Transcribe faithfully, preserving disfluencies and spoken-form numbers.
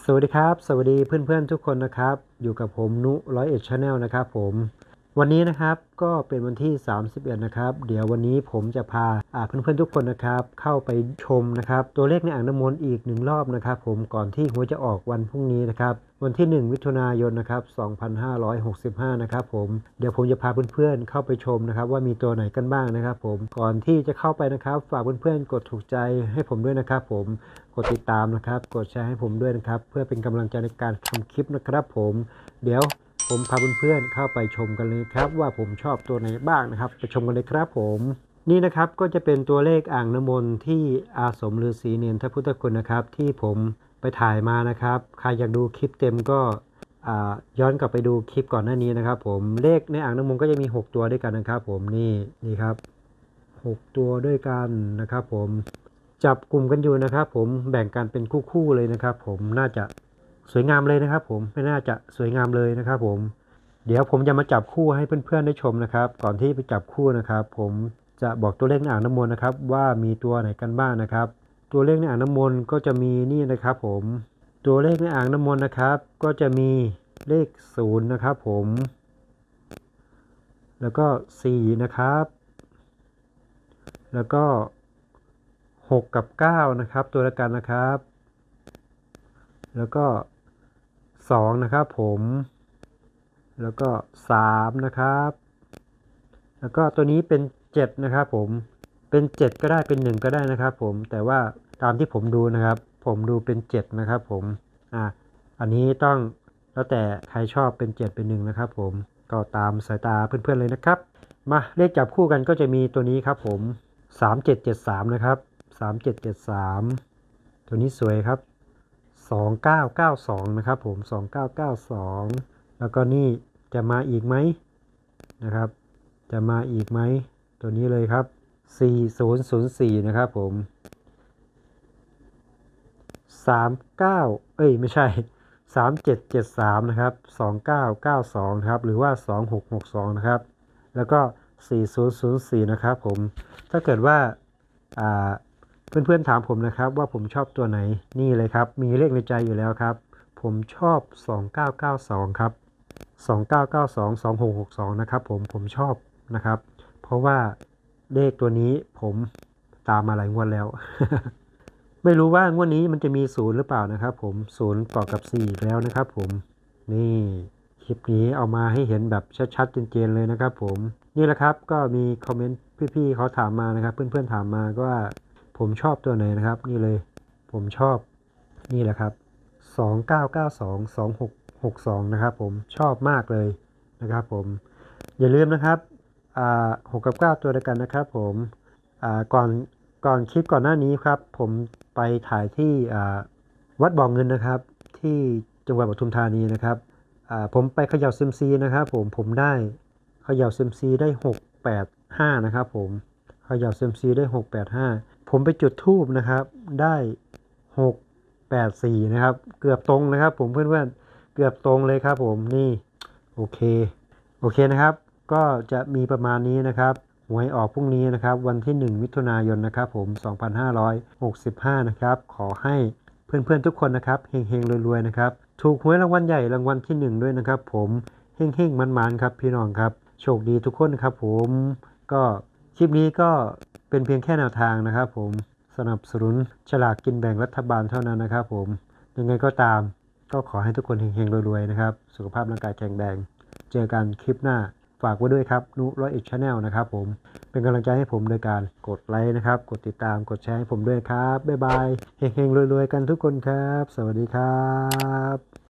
สวัสดีครับสวัสดีเพื่อนๆทุกคนนะครับอยู่กับผมนุร้อยเอ็ดชาแนลนะครับผมวันนี้นะครับก็เป็นวันที่สามสิบเอ็ดนะครับเดี๋ยววันนี้ผมจะพาเพื่อนๆทุกคนนะครับเข้าไปชมนะครับตัวเลขในอ่างน้ำมนต์อีกหนึ่งรอบนะครับผมก่อนที่หวยจะออกวันพรุ่งนี้นะครับวันที่หนึ่งมิถุนายนนะครับสองพันห้าร้อยหกสิบห้านะครับผมเดี๋ยวผมจะพาเพื่อนๆเข้าไปชมนะครับว่ามีตัวไหนกันบ้างนะครับผมก่อนที่จะเข้าไปนะครับฝากเพื่อนๆกดถูกใจให้ผมด้วยนะครับผมกดติดตามนะครับกดแชร์ให้ผมด้วยนะครับเพื่อเป็นกำลังใจในการทำคลิปนะครับผมเดี๋ยวผมพาเพื่อนๆเข้าไปชมกันเลยครับว่าผมชอบตัวไหนบ้างนะครับไปชมกันเลยครับผมนี่นะครับก็จะเป็นตัวเลขอ่างน้ำมนต์ที่อาสมฤาษีเนรทพุทธคุณนะครับที่ผมไปถ่ายมานะครับใครอยากดูคลิปเต็มก็ย้อนกลับไปดูคลิปก่อนหน้านี้นะครับผมเลขในอ่างน้ำมนต์ก็จะมีหกตัวด้วยกันนะครับผมนี่นี่ครับหกตัวด้วยกันนะครับผมจับกลุ่มกันอยู่นะครับผมแบ่งกันเป็นคู่ๆเลยนะครับผมน่าจะสวยงามเลยนะครับผมไม่น่าจะสวยงามเลยนะครับผมเดี๋ยวผมจะมาจับคู่ให้เพื่อนๆได้ชมนะครับก่อนที่ไปจับคู่นะครับผมจะบอกตัวเลขในอ่างน้ำมนต์นะครับว่ามีตัวไหนกันบ้างนะครับตัวเลขในอ่างน้ำมนต์ก็จะมีนี่นะครับผมตัวเลขในอ่างน้ำมนต์นะครับก็จะมีเลขศูนย์นะครับผมแล้วก็สี่นะครับแล้วก็หกกับเก้านะครับตัวละกันนะครับแล้วก็สองนะครับผมแล้วก็สามนะครับแล้วก็ตัวนี้เป็นเจ็ดนะครับผมเป็นเจ็ดก็ได้เป็นหนึ่งก็ได้นะครับผมแต่ว่าตามที่ผมดูนะครับผมดูเป็นเจ็ดนะครับผมอ่ะอันนี้ต้องแล้วแต่ใครชอบเป็นเจ็ดเป็นหนึ่งนะครับผมก็ตามสายตาเพื่อนๆเลยนะครับมาเลขจับคู่กันก็จะมีตัวนี้ครับผมสามเจ็ดเจ็ดสามนะครับสามเจ็ดเจ็ดสามตัวนี้สวยครับสองเก้าเก้าสองนะครับผมสองเก้าเก้าสองแล้วก็นี่จะมาอีกไหมนะครับจะมาอีกไหมตัวนี้เลยครับสี่ศูนย์ศูนย์สี่นะครับผมสามเก้าเอ้ยไม่ใช่สามเจ็ดเจ็ดสามนะครับสองเก้าเก้าสองครับหรือว่าสองหกหกสองนะครับแล้วก็สี่ศูนย์ศูนย์สี่นะครับผมถ้าเกิดว่าอ่าเพื่อนๆถามผมนะครับว่าผมชอบตัวไหนนี่เลยครับมีเลขในใจอยู่แล้วครับผมชอบสองเก้าเก้าสองครับสองเก้าเก้าสอง สองหกหกสองนะครับผมผมชอบนะครับเพราะว่าเลขตัวนี้ผมตามมาหลายงวดแล้ว ไม่รู้ว่างวดนี้มันจะมีศูนย์หรือเปล่านะครับผมศูนย์ต่อกับสี่อีกแล้วนะครับผมนี่คลิปนี้เอามาให้เห็นแบบชัดๆเจนๆเลยนะครับผมนี่แหละครับก็มีคอมเมนต์พี่ๆเขาถามมานะครับเพื่อนๆถามมาก็ว่าผมชอบตัวไหนนะครับนี่เลยผมชอบนี่แหละครับสองเก้าเก้าสอง สองหกหกสองนะครับผมชอบมากเลยนะครับผมอย่าลืมนะครับอ่าหกกับเก้าตัวเดียวกันนะครับผมอ่าก่อนก่อนคลิปก่อนหน้านี้ครับผมไปถ่ายที่วัดบ่อเงินนะครับที่จังหวัดปทุมธานีนะครับผมไปเขย่าเซียมซีนะครับผมผมได้เขย่าเซียมซีได้หกแปดห้านะครับผมเขย่าเซียมซีได้หกแปดห้าผมไปจุดธูปนะครับได้หกแปดสี่นะครับเกือบตรงนะครับผมเพื่อนๆเกือบตรงเลยครับผมนี่โอเคโอเคนะครับก็จะมีประมาณนี้นะครับหวยออกพรุ่งนี้นะครับวันที่หนึ่งมิถุนายนนะครับผมสองพันห้าร้อยหกสิบห้านะครับขอให้เพื่อนๆทุกคนนะครับเฮงๆรวยๆนะครับถูกหวยรางวัลใหญ่รางวัลที่หนึ่งด้วยนะครับผมเฮงๆมันๆครับพี่น้องครับโชคดีทุกคนครับผมก็คลิปนี้ก็เป็นเพียงแค่แนวทางนะครับผมสนับสนุนฉลากกินแบ่งรัฐบาลเท่านั้นนะครับผมยังไงก็ตามก็ขอให้ทุกคนเฮงๆรวยๆนะครับสุขภาพร่างกายแข็งแรงเจอกันคลิปหน้าฝากไว้ด้วยครับนุร้อยเอ็ดชาแนลนะครับผมเป็นกำลังใจให้ผมโดยการกดไลค์นะครับกดติดตามกดแชร์ให้ผมด้วยครับบ๊ายบายเฮงๆรวยๆกันทุกคนครับสวัสดีครับ